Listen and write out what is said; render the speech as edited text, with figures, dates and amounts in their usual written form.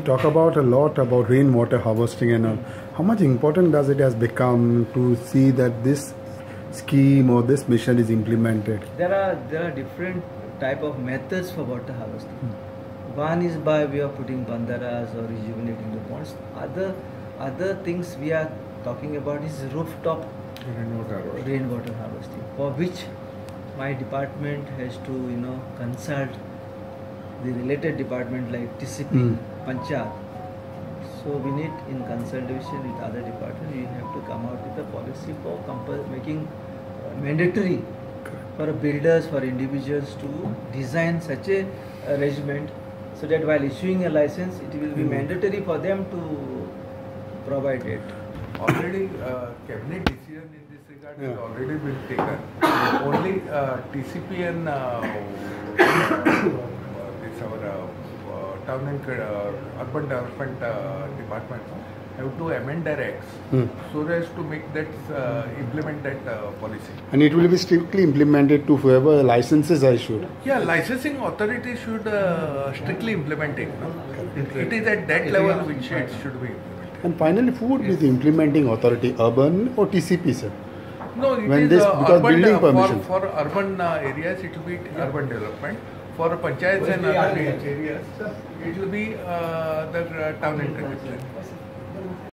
talk about a lot about rainwater harvesting and all. How much important does it has become to see that this scheme or this mission is implemented? There are different type of methods for water harvesting. One is by way of putting bandaras or rejuvenating the ponds. Other things we are talking about is rooftop rainwater harvesting, for which my department has to consult the related department like TCP, Panchayat. So we need, in consultation with other departments, we have to come out with a policy for making mandatory for builders, for individuals to design such a arrangement, so that while issuing a license, it will be mandatory for them to provide it. Already cabinet decision in this regard has already been taken. Only TCP and this our town and urban development department have to amend their acts so as to make that implement that policy. And it will be strictly implemented to whoever licenses are issued. Yeah, licensing authority should strictly implement it. No? It is at that level which it should be implemented. And finally, who would be the implementing authority, urban or TCP, sir? No, it when is because urban, building permission. For urban areas, it will be urban development. For panchayats and other areas, it will be the town and country plan.